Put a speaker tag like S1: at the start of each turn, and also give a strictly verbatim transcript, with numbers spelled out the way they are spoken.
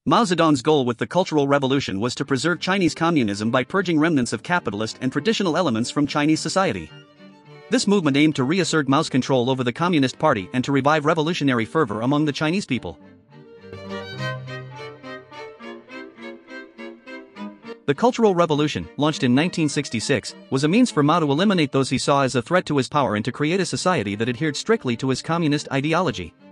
S1: Mao Zedong's goal with the Cultural Revolution was to preserve Chinese communism by purging remnants of capitalist and traditional elements from Chinese society. This movement aimed to reassert Mao's control over the Communist Party and to revive revolutionary fervor among the Chinese people. The Cultural Revolution, launched in nineteen sixty-six, was a means for Mao to eliminate those he saw as a threat to his power and to create a society that adhered strictly to his communist ideology.